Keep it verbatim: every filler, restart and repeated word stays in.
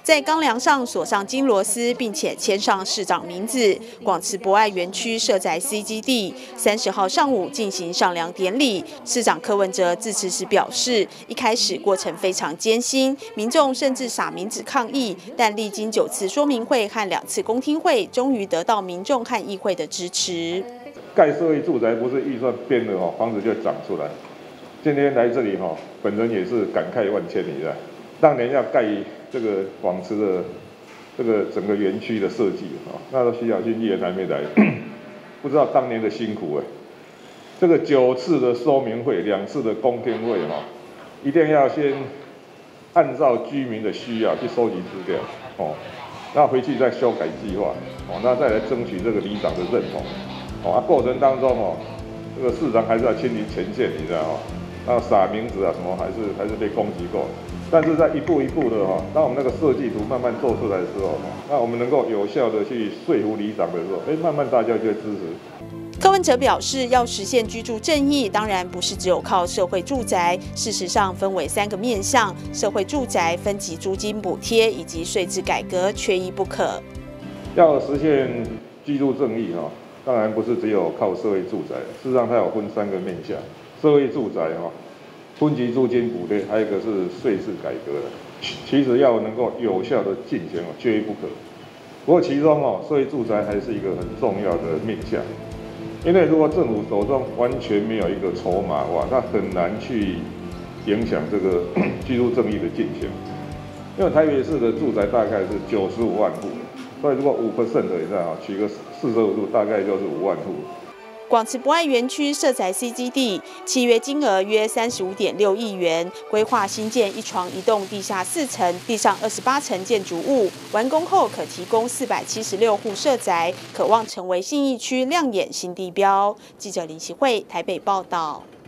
在钢梁上锁上金螺丝，并且签上市长名字。广慈博爱园区设在 C 基地，三十号上午进行上梁典礼。市长柯文哲致辞时表示，一开始过程非常艰辛，民众甚至撒名纸抗议，但历经九次说明会和两次公听会，终于得到民众和议会的支持。 盖社会住宅不是预算编的哦，房子就长出来。今天来这里哈，本人也是感慨万千里的。当年要盖这个广慈的这个整个园区的设计啊，那时候徐小新议员还没来，不知道当年的辛苦哎。这个九次的说明会，两次的公听会哈，一定要先按照居民的需要去收集资料哦，那回去再修改计划哦，那再来争取这个里长的认同哦。啊，过程当中哦，这个市长还是要亲临前线，你知道哦。那撒名字啊什么还是还是被攻击过，但是在一步一步的哈，当我们那个设计图慢慢做出来的时候，那我们能够有效的去说服里长的时候，哎，慢慢大家就会支持。 柯文哲表示，要实现居住正义，当然不是只有靠社会住宅，事实上分为三个面向：社会住宅、分级租金补贴以及税制改革，缺一不可。 要实现居住正义哈，当然不是只有靠社会住宅，事实上它有分三个面向。社会住宅哈，分级租金补贴，还有一个是税制改革的。其实要能够有效的进行哦，缺一不可。不过其中哦，社会住宅还是一个很重要的面向，因为如果政府手中完全没有一个筹码哇，那很难去影响这个居住正义的进行。因为台北市的住宅大概是九十五万户，所以如果五 percent 的以上啊，取个四舍五入，大概就是五万户。 广慈博爱园区设在 C 基地，契约金额约三十五点六亿元，规划新建一床一栋地下四层、地上二十八层建筑物，完工后可提供四百七十六户社宅，可望成为信义区亮眼新地标。记者林启慧台北报道。